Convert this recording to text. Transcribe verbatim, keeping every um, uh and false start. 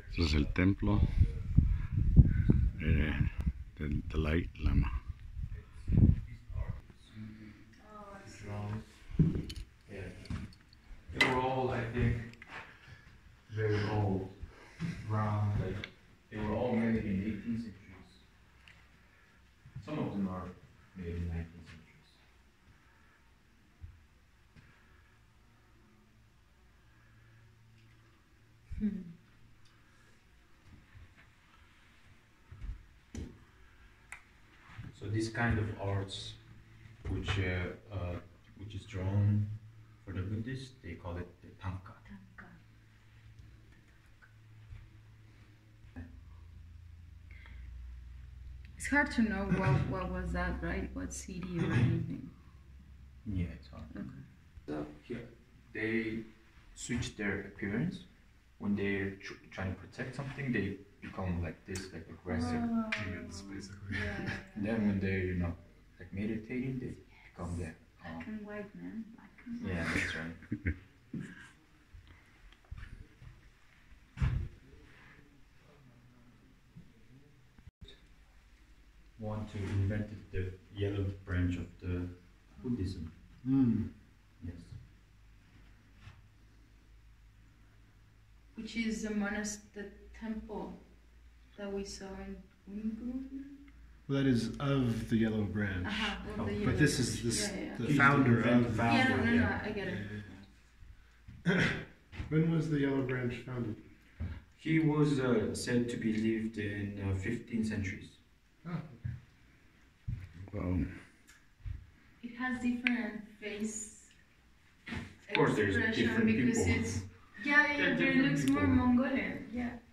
Este es el templo eh, del Dalai Lama. Yeah. They were all, I think, very old, round, like, they were all made in eighteenth centuries. Some of them are made in nineteenth centuries. Hmm. So this kind of arts, which uh, uh, which is drawn for the Buddhists, they call it the tanka. Tanka. It's hard to know what, what was that, right? What city or anything. Yeah, it's hard. Okay. So here, they switch their appearance when they're tr trying to protect something. They become like this, like aggressive. Oh. Demons, basically. Yeah. And then when they're, you know, like meditating, they become that. Um, Black and white, man. Black and white. yeah, that's right. Want to invent the yellow branch of the Buddhism. Mm. Yes. Which is the monastery, the temple that we saw in Ungun. Well, that is of the yellow branch. Uh-huh, Oh, the But yellow this is branch. this Yeah, yeah. the He's founder the of. founder, Yeah, no, no, no, yeah. I get it. When was the yellow branch founded? He was uh, said to be lived in uh, fifteenth centuries. Oh, Wow. It has different face Of course, there's expression different because people. it's yeah, yeah, They're it different looks people. more Mongolian. Yeah.